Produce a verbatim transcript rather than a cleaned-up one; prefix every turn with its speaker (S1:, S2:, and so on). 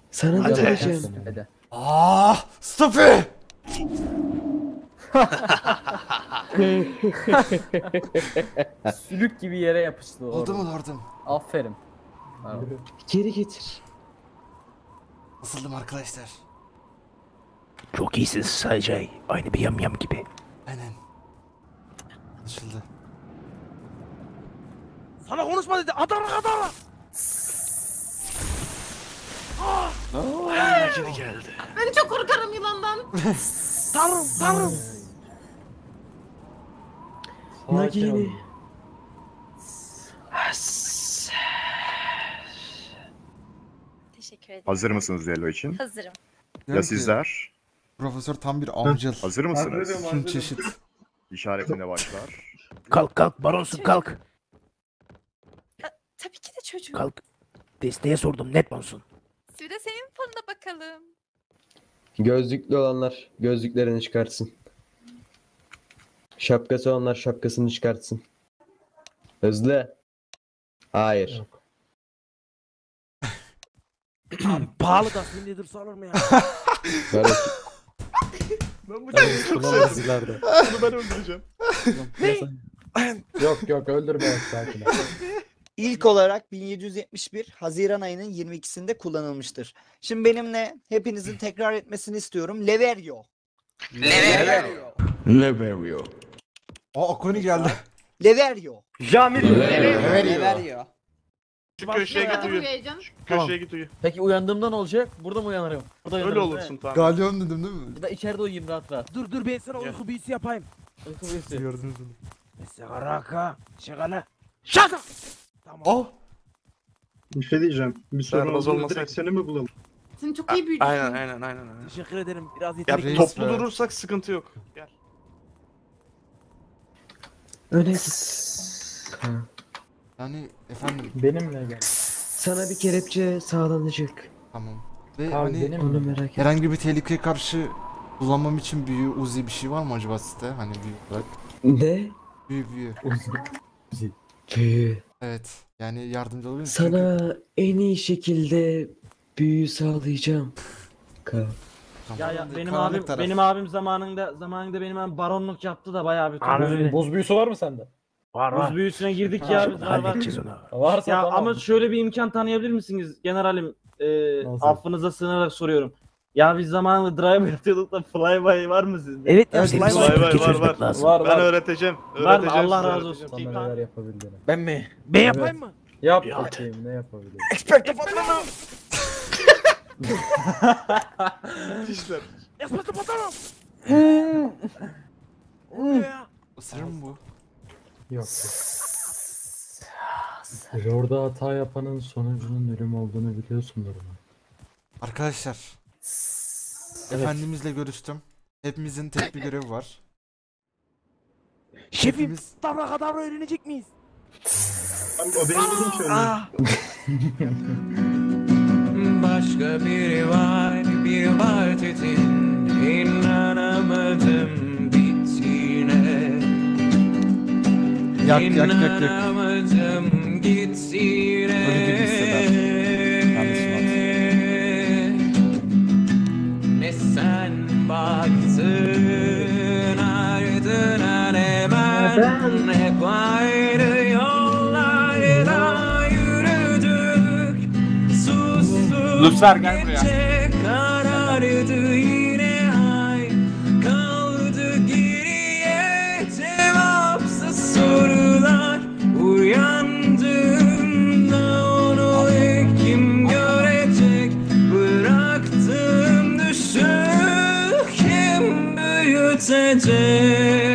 S1: Sana da
S2: Hadi.
S1: vereceğim.
S3: Hadi.
S2: Ah, Stuffy!
S3: Sülük gibi yere yapıştı
S2: Oldu
S3: orada.
S2: mu lordum?
S3: Aferin. Bravo.
S1: Geri getir.
S2: Nasıldım arkadaşlar?
S4: Çok iyisin Saycay. Aynı bir yamyam gibi.
S2: Aynen. Anlaşıldı.
S4: Sana konuşma dedi. Adara adara.
S2: Aa, geri geldi.
S5: Ben çok korkarım yılandan.
S4: Tanrım tanrım.
S1: Nagini.
S6: Teşekkür ederim.
S7: Hazır mısınız düello için?
S6: Hazırım.
S7: Ya sizler?
S2: Profesör tam bir avcıl.
S7: Hazır mısınız?
S2: Tüm çeşit.
S7: İşaretine başlar.
S4: Kalk kalk baronsun kalk.
S6: Tabii ki de çocuğum.
S4: Kalk. Desteğe sordum net bonsun.
S6: Bir de senin falına bakalım.
S1: Gözlüklü olanlar gözlüklerini çıkartsın. Şapkası olanlar şapkasını çıkartsın. Hızlı. Hayır.
S4: Abi pahalı da nedir sorulur mu ya?
S1: Böyle
S7: Ben bu çocuğu çok sevdim. Bunu ben öldüreceğim.
S3: Yok yok öldürme sakin ol.
S8: İlk olarak bin yedi yüz yetmiş bir Haziran ayının yirmi ikisinde kullanılmıştır. Şimdi benimle hepinizin tekrar etmesini istiyorum. Leverio.
S7: Leverio.
S4: Leverio.
S2: Aa, Akoni geldi.
S8: Leverio.
S2: Leverio.
S7: Şu köşeye git uyu.
S5: Heyecan.
S7: Şu köşeye git uyu.
S3: Peki uyandığımda ne olacak? Burada mı uyanırım? Burada
S7: Öyle
S3: uyanırım,
S7: olursun
S3: değil mi?
S7: tamam.
S2: Galyon dedim değil mi?
S3: Ya da içeride uyuyayım rahat rahat.
S4: Dur dur ben sana uyku büyüsü yapayım.
S3: Uyku büyüsü.
S2: Gördünüz onu.
S4: Segaraka. Şagala. Şaka. Tamam.
S2: Oh!
S9: Bir şey diyeceğim. Bir
S7: Servaz
S9: sorun oldu
S7: olmasaydı.
S9: direkt seni mi bulalım?
S5: Sen çok iyi büyücüsün.
S7: Aynen aynen aynen. aynen.
S4: Teşekkür ederim. Biraz
S7: Ya
S4: yetenekli.
S2: Reis
S7: toplu
S2: be.
S7: durursak sıkıntı yok. Gel.
S1: öne git.
S2: Yani efendim
S3: Benimle gel.
S1: Sana bir kelepçe sağlanacak.
S2: tamam. Ve
S3: Abi
S2: hani
S3: benim
S1: Onu merak et.
S2: herhangi bir tehlikeye karşı kullanmam için büyü uzi bir şey var mı acaba sizde? Hani büyü olarak.
S1: Ne?
S2: Büyü büyü.
S1: Büyü.
S2: Evet. Yani yardımcı olabilir misin? Çünkü
S1: Sana en iyi şekilde büyü sağlayacağım. Ka.
S2: Tamam.
S3: Ya ya benim
S2: Karanlık
S3: abim
S2: taraf.
S3: benim abim zamanında zamanında benim abim baronluk yaptı da bayağı bir
S4: Abi,
S3: turnuva.
S10: Buz büyüsü var mı sende?
S4: Var
S3: Buz
S4: var.
S3: büyüsüne girdik ya biz var var.
S4: Halledeceğiz onu.
S10: Varsa
S3: Ya
S10: tamam.
S3: ama şöyle bir imkan tanıyabilir misiniz generalim? Ee,
S10: Nasıl?
S3: affınıza sığınarak soruyorum. Ya biz zamanında drive yapıyorduk da flyby var mı sizde?
S4: Evet ya
S2: Evet,
S4: senin
S2: vay
S7: vay
S4: süpürge
S7: vay
S4: çözmek
S7: var.
S4: lazım.
S10: Var
S7: Ben
S10: var.
S7: öğreteceğim.
S3: Var mı?
S7: öğreteceğim
S3: Allah
S7: size,
S3: razı
S7: öğreteceğim.
S3: olsun.
S10: Sana neler yapabildiğini.
S4: Ben mi? Ben
S10: Evet.
S4: yapayım mı?
S10: Yap
S7: Ya.
S10: bakayım ne yapabilirim.
S4: Expecto patrano.
S7: İşler.
S4: Expecto patrano. O ne ya?
S2: Isırır mı bu?
S10: Yok. Orada hata yapanın sonucunun ölüm olduğunu biliyorsundur mu?
S2: Arkadaşlar. Efendimizle görüştüm. Hepimizin tek bir görevi var.
S4: Şefim.
S2: Hepimiz
S4: Davra kadar öğrenecek miyiz?
S9: O benim dediğim şey öyle.
S4: Aa.
S11: Başka biri var, bir var dedin, inanamadım bittiğine.
S2: yak yak yak yak.
S11: İnanamadım gittiğine.
S2: Öyle gibi hisseder. Yanlış
S11: Ne sen baktın ardına ne ben, hep ayrı yollarda yürüdük. Sustuk
S10: Lütfer, gel buraya.
S11: gece karardı yine ay, kaldı geriye cevapsız sorular. Uyandığımda onu ilk kim görecek, bıraktım düşü kim büyütecek.